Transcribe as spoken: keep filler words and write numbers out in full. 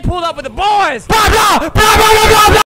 pulled up with the boys. Blah, blah, blah, blah, blah, blah, blah.